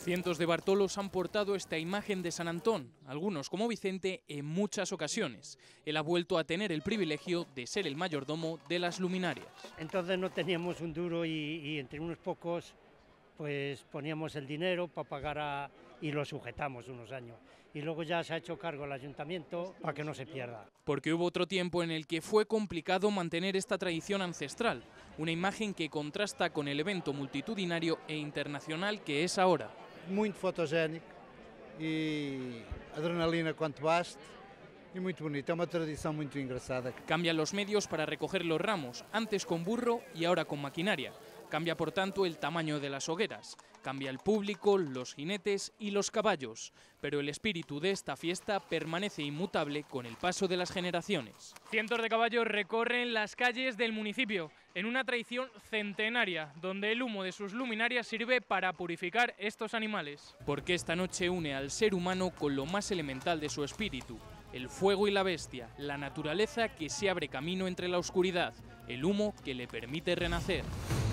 Cientos de Bartolos han portado esta imagen de San Antón, algunos como Vicente en muchas ocasiones. Él ha vuelto a tener el privilegio de ser el mayordomo de las luminarias. Entonces no teníamos un duro y entre unos pocos pues poníamos el dinero para pagar y lo sujetamos unos años. Y luego ya se ha hecho cargo el ayuntamiento para que no se pierda. Porque hubo otro tiempo en el que fue complicado mantener esta tradición ancestral, una imagen que contrasta con el evento multitudinario e internacional que es ahora. Muito fotogénico e adrenalina quanto baste y muy bonito, es una tradición muy engraçada. Cambian los medios para recoger los ramos, antes con burro y ahora con maquinaria. Cambia por tanto el tamaño de las hogueras, cambia el público, los jinetes y los caballos, pero el espíritu de esta fiesta permanece inmutable con el paso de las generaciones. Cientos de caballos recorren las calles del municipio, en una tradición centenaria, donde el humo de sus luminarias sirve para purificar estos animales. Porque esta noche une al ser humano con lo más elemental de su espíritu, el fuego y la bestia, la naturaleza que se abre camino entre la oscuridad, el humo que le permite renacer.